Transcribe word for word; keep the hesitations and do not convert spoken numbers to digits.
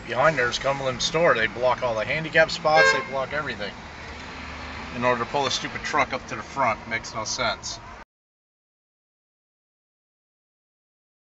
behind there's Cumberland store. They block all the handicap spots. They block everything in order to pull a stupid truck up to the front. Makes no sense.